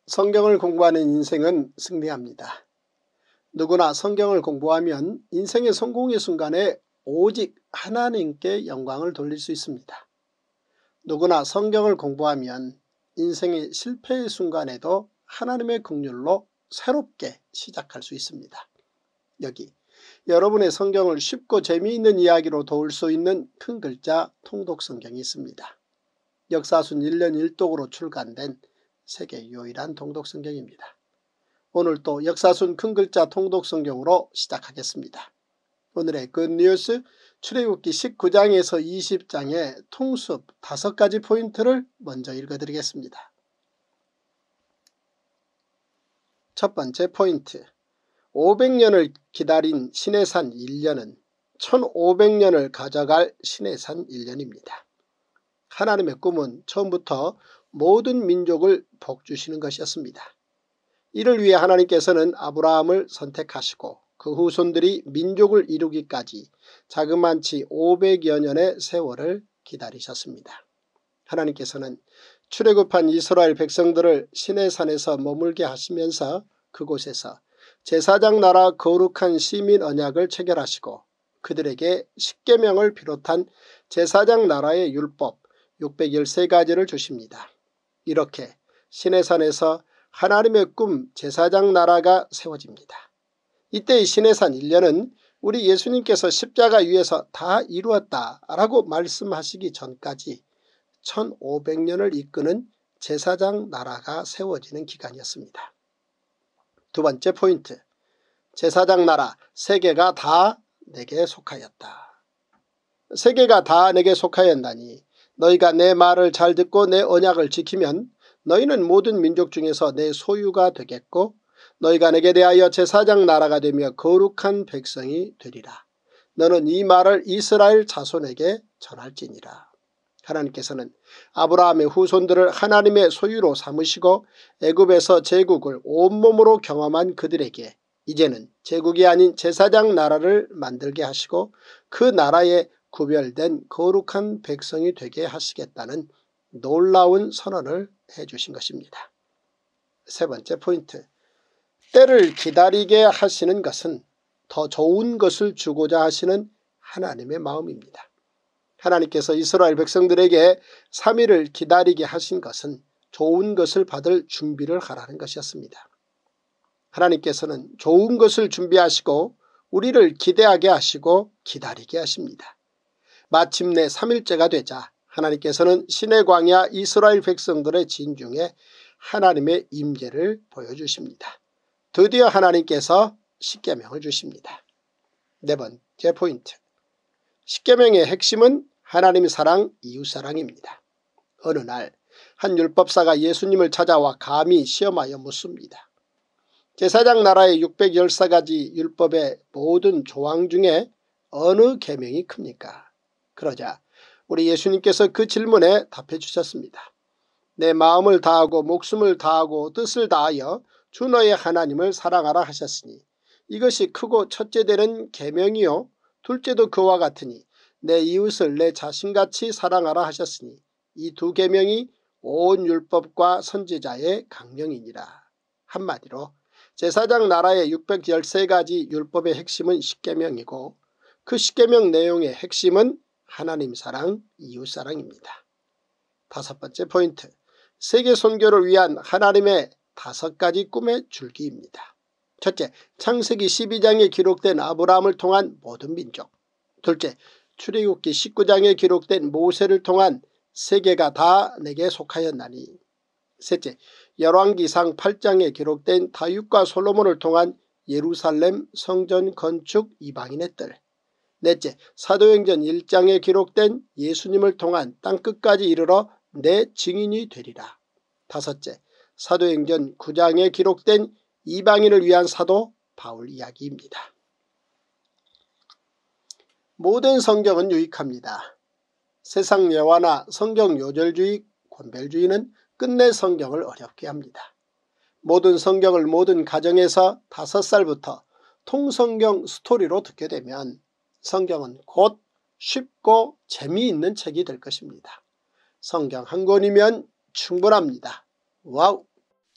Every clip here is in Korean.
성경을 공부하는 인생은 승리합니다. 누구나 성경을 공부하면 인생의 성공의 순간에 오직 하나님께 영광을 돌릴 수 있습니다. 누구나 성경을 공부하면 인생의 실패의 순간에도 하나님의 긍휼로 새롭게 시작할 수 있습니다. 여기 여러분의 성경을 쉽고 재미있는 이야기로 도울 수 있는 큰 글자 통독성경이 있습니다. 역사순 1년 1독으로 출간된 세계 유일한 통독성경입니다. 오늘 또 역사순 큰 글자 통독성경으로 시작하겠습니다. 오늘의 굿뉴스 출애굽기 19장에서 20장의 통습 5가지 포인트를 먼저 읽어드리겠습니다. 첫 번째 포인트, 500년을 기다린 시내산 1년은 1500년을 가져갈 시내산 1년입니다. 하나님의 꿈은 처음부터 모든 민족을 복주시는 것이었습니다. 이를 위해 하나님께서는 아브라함을 선택하시고 그 후손들이 민족을 이루기까지 자그만치 500여 년의 세월을 기다리셨습니다. 하나님께서는 출애굽한 이스라엘 백성들을 시내산에서 머물게 하시면서 그곳에서 제사장 나라 거룩한 시민 언약을 체결하시고 그들에게 십계명을 비롯한 제사장 나라의 율법 613가지를 주십니다. 이렇게 시내산에서 하나님의 꿈 제사장 나라가 세워집니다. 이때의 시내산 1년은 우리 예수님께서 십자가 위에서 다 이루었다라고 말씀하시기 전까지 1500년을 이끄는 제사장 나라가 세워지는 기간이었습니다. 두 번째 포인트, 제사장 나라 세계가 다 내게 속하였다. 세계가 다 내게 속하였나니 너희가 내 말을 잘 듣고 내 언약을 지키면 너희는 모든 민족 중에서 내 소유가 되겠고 너희가 내게 대하여 제사장 나라가 되며 거룩한 백성이 되리라. 너는 이 말을 이스라엘 자손에게 전할지니라. 하나님께서는 아브라함의 후손들을 하나님의 소유로 삼으시고 애굽에서 제국을 온몸으로 경험한 그들에게 이제는 제국이 아닌 제사장 나라를 만들게 하시고 그 나라에 구별된 거룩한 백성이 되게 하시겠다는 놀라운 선언을 해주신 것입니다. 세 번째 포인트, 때를 기다리게 하시는 것은 더 좋은 것을 주고자 하시는 하나님의 마음입니다. 하나님께서 이스라엘 백성들에게 3일을 기다리게 하신 것은 좋은 것을 받을 준비를 하라는 것이었습니다. 하나님께서는 좋은 것을 준비하시고 우리를 기대하게 하시고 기다리게 하십니다. 마침내 3일째가 되자 하나님께서는 시내 광야 이스라엘 백성들의 진중에 하나님의 임재를 보여주십니다. 드디어 하나님께서 십계명을 주십니다. 네 번째 포인트, 십계명의 핵심은 하나님 사랑, 이웃사랑입니다. 어느 날 한 율법사가 예수님을 찾아와 감히 시험하여 묻습니다. 제사장 나라의 614가지 율법의 모든 조항 중에 어느 계명이 큽니까? 그러자 우리 예수님께서 그 질문에 답해 주셨습니다. 내 마음을 다하고 목숨을 다하고 뜻을 다하여 주 너의 하나님을 사랑하라 하셨으니 이것이 크고 첫째 되는 계명이요 둘째도 그와 같으니 내 이웃을 내 자신같이 사랑하라 하셨으니 이 두 계명이 온 율법과 선지자의 강령이니라. 한마디로 제사장 나라의 613가지 율법의 핵심은 십계명이고 그 십계명 내용의 핵심은 하나님 사랑, 이웃 사랑입니다. 다섯 번째 포인트, 세계 선교를 위한 하나님의 5가지 꿈의 줄기입니다. 첫째, 창세기 12장에 기록된 아브라함을 통한 모든 민족. 둘째, 출애굽기 19장에 기록된 모세를 통한 세계가 다 내게 속하였나니. 셋째, 열왕기상 8장에 기록된 다윗과 솔로몬을 통한 예루살렘 성전 건축 이방인의 뜰. 넷째, 사도행전 1장에 기록된 예수님을 통한 땅끝까지 이르러 내 증인이 되리라. 다섯째, 사도행전 9장에 기록된 이방인을 위한 사도 바울 이야기입니다. 모든 성경은 유익합니다. 세상 예화나 성경 요절주의, 권별주의는 끝내 성경을 어렵게 합니다. 모든 성경을 모든 가정에서 5살부터 통성경 스토리로 듣게 되면 성경은 곧 쉽고 재미있는 책이 될 것입니다. 성경 한 권이면 충분합니다. 와우!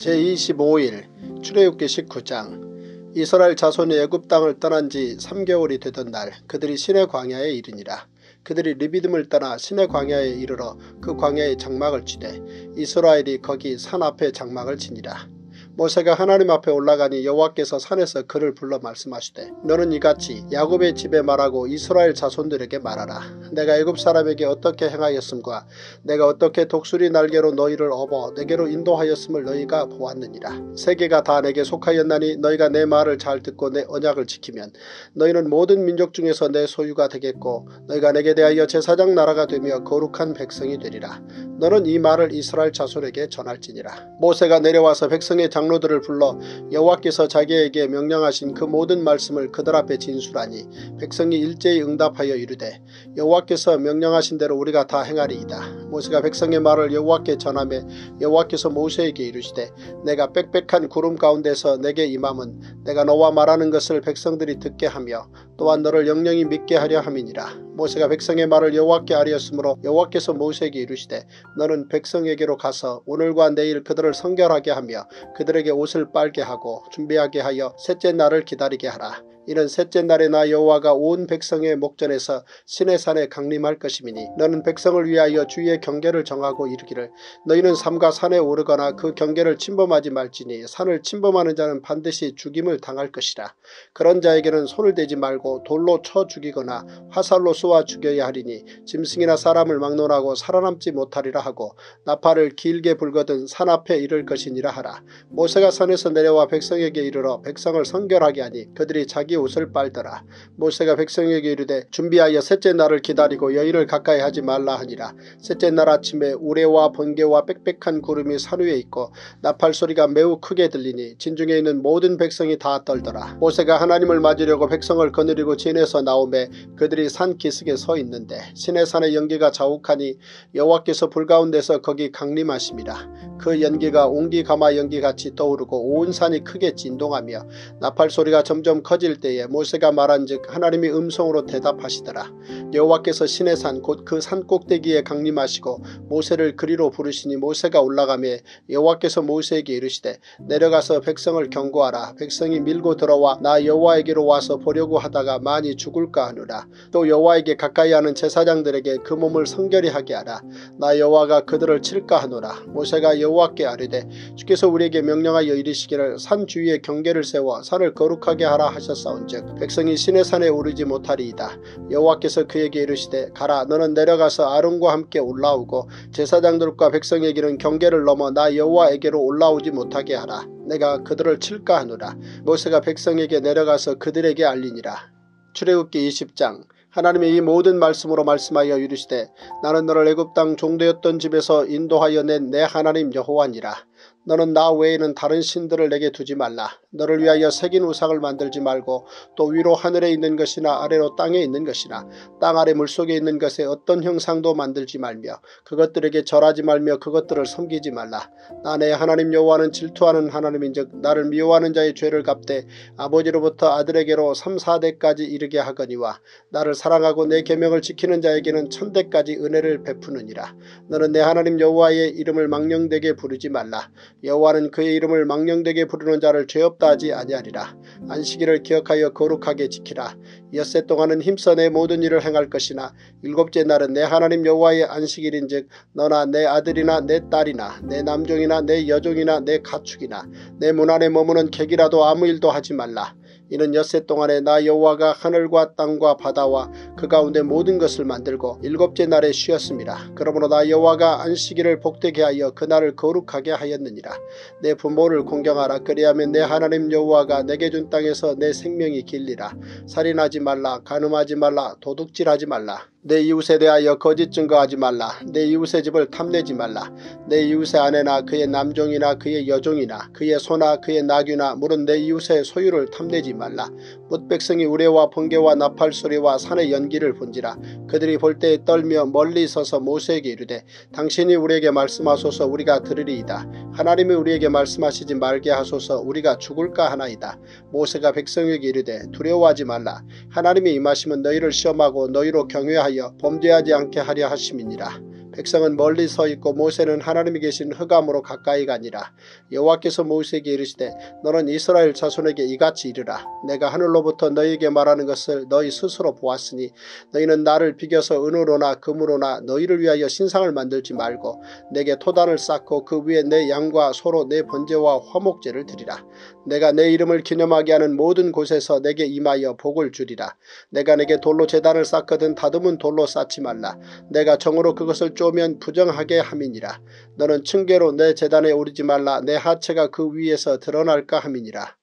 제25일 출애굽기 19장. 이스라엘 자손이 애굽 땅을 떠난 지 3개월이 되던 날 그들이 시내 광야에 이르니라. 그들이 르비딤을 떠나 시내 광야에 이르러 그 광야에 장막을 치되 이스라엘이 거기 산 앞에 장막을 치니라. 모세가 하나님 앞에 올라가니 여호와께서 산에서 그를 불러 말씀하시되 너는 이같이 야곱의 집에 말하고 이스라엘 자손들에게 말하라. 내가 애굽 사람에게 어떻게 행하였음과 내가 어떻게 독수리 날개로 너희를 업어 내게로 인도하였음을 너희가 보았느니라. 세계가 다 내게 속하였나니 너희가 내 말을 잘 듣고 내 언약을 지키면 너희는 모든 민족 중에서 내 소유가 되겠고 너희가 내게 대하여 제사장 나라가 되며 거룩한 백성이 되리라. 너는 이 말을 이스라엘 자손에게 전할지니라. 모세가 내려와서 백성의 장로들을 불러 여호와께서 자기에게 명령하신 그 모든 말씀을 그들 앞에 진술하니 백성이 일제히 응답하여 이르되 여호와께서 명령하신 대로 우리가 다 행하리이다. 모세가 백성의 말을 여호와께 전하매 여호와께서 모세에게 이르시되 내가 빽빽한 구름 가운데서 내게 임함은 내가 너와 말하는 것을 백성들이 듣게 하며 또한 너를 영영히 믿게 하려 함이니라. 모세가 백성의 말을 여호와께 아뢰었으므로 여호와께서 모세에게 이르시되 너는 백성에게로 가서 오늘과 내일 그들을 성결하게 하며 그들에게 옷을 빨게 하고 준비하게 하여 셋째 날을 기다리게 하라. 이는 셋째 날에 나 여호와가 온 백성의 목전에서 시내산에 강림할 것임이니 너는 백성을 위하여 주의 경계를 정하고 이르기를 너희는 삼가 산에 오르거나 그 경계를 침범하지 말지니 산을 침범하는 자는 반드시 죽임을 당할 것이라. 그런 자에게는 손을 대지 말고 돌로 쳐 죽이거나 화살로 쏘아 죽여야 하리니 짐승이나 사람을 막론하고 살아남지 못하리라 하고 나팔을 길게 불거든 산 앞에 이를 것이니라 하라. 모세가 산에서 내려와 백성에게 이르러 백성을 성결하게 하니 그들이 자기 옷을 빨더라. 모세가 백성에게 이르되 준비하여 셋째 날을 기다리고 여인을 가까이 하지 말라 하니라. 셋째 날 아침에 우레와 번개와 빽빽한 구름이 산 위에 있고 나팔 소리가 매우 크게 들리니 진중에 있는 모든 백성이 다 떨더라. 모세가 하나님을 맞으려고 백성을 거느리고 진에서 나오매 그들이 산 기슭에 서 있는데 시내산의 연기가 자욱하니 여호와께서 불 가운데서 거기 강림하심이라. 그 연기가 옹기 가마 연기같이 떠오르고 온 산이 크게 진동하며 나팔 소리가 점점 커질 때에 모세가 말한즉 하나님이 음성으로 대답하시더라. 여호와께서 시내산 곧 그 산 꼭대기에 강림하시고 모세를 그리로 부르시니 모세가 올라가매 여호와께서 모세에게 이르시되 내려가서 백성을 경고하라. 백성이 밀고 들어와 나 여호와에게로 와서 보려고 하다가 많이 죽을까 하노라. 또 여호와에게 가까이 하는 제사장들에게 그 몸을 성결히 하게 하라. 나 여호와가 그들을 칠까 하노라. 모세가 여호와께 아뢰되 주께서 우리에게 명령하여 이르시기를 산 주위에 경계를 세워 산을 거룩하게 하라 하셨사온즉 백성이 시내산에 오르지 못하리이다. 여호와께서 그에게 이르시되 가라. 너는 내려가서 아론과 함께 올라오고 제사장들과 백성에게는 경계를 넘어 나 여호와에게로 올라오지 못하게 하라. 내가 그들을 칠까 하노라. 모세가 백성에게 내려가서 그들에게 알리니라. 출애굽기 20장. 하나님의 이 모든 말씀으로 말씀하여 이르시되 나는 너를 애굽 땅 종되었던 집에서 인도하여 낸 내 하나님 여호와니라. 너는 나 외에는 다른 신들을 내게 두지 말라. 너를 위하여 새긴 우상을 만들지 말고 또 위로 하늘에 있는 것이나 아래로 땅에 있는 것이나 땅 아래 물속에 있는 것에 어떤 형상도 만들지 말며 그것들에게 절하지 말며 그것들을 섬기지 말라. 나 내 하나님 여호와는 질투하는 하나님인즉 나를 미워하는 자의 죄를 갚되 아버지로부터 아들에게로 3, 4대까지 이르게 하거니와 나를 사랑하고 내 계명을 지키는 자에게는 1000대까지 은혜를 베푸느니라. 너는 내 하나님 여호와의 이름을 망령되게 부르지 말라. 여호와는 그의 이름을 망령되게 부르는 자를 죄없다 하지 아니하리라. 안식일을 기억하여 거룩하게 지키라. 엿새 동안은 힘써 내 모든 일을 행할 것이나 일곱째 날은 내 하나님 여호와의 안식일인즉 너나 내 아들이나 내 딸이나 내 남종이나 내 여종이나 내 가축이나 내 문 안에 머무는 객이라도 아무 일도 하지 말라. 이는 엿새 동안에 나 여호와가 하늘과 땅과 바다와 그 가운데 모든 것을 만들고 일곱째 날에 쉬었습니다. 그러므로 나 여호와가 안식일을 복되게 하여 그날을 거룩하게 하였느니라. 내 부모를 공경하라. 그리하면 내 하나님 여호와가 내게 준 땅에서 내 생명이 길리라. 살인하지 말라. 간음하지 말라. 도둑질하지 말라. 내 이웃에 대하여 거짓 증거하지 말라. 내 이웃의 집을 탐내지 말라. 내 이웃의 아내나 그의 남종이나 그의 여종이나 그의 소나 그의 나귀나 물은 내 이웃의 소유를 탐내지 말라. 뭇 백성이 우레와 번개와 나팔 소리와 산의 연기를 본지라. 그들이 볼 때에 떨며 멀리 서서 모세에게 이르되 당신이 우리에게 말씀하소서 우리가 들으리이다. 하나님이 우리에게 말씀하시지 말게 하소서 우리가 죽을까 하나이다. 모세가 백성에게 이르되 두려워하지 말라. 하나님이 임하시면 너희를 시험하고 너희로 경외하여 범죄하지 않게 하려 하심이니라. 백성은 멀리 서 있고 모세는 하나님이 계신 흑암으로 가까이 가니라. 여호와께서 모세에게 이르시되 너는 이스라엘 자손에게 이같이 이르라. 내가 하늘로부터 너희에게 말하는 것을 너희 스스로 보았으니 너희는 나를 비겨서 은으로나 금으로나 너희를 위하여 신상을 만들지 말고 내게 토단을 쌓고 그 위에 내 양과 소로 내 번제와 화목제를 드리라. 내가 내 이름을 기념하게 하는 모든 곳에서 내게 임하여 복을 주리라. 내가 내게 돌로 제단을 쌓거든 다듬은 돌로 쌓지 말라. 내가 정으로 그것을 쪼면 부정하게 함이니라. 너는 층계로 내 제단에 오르지 말라. 내 하체가 그 위에서 드러날까 함이니라.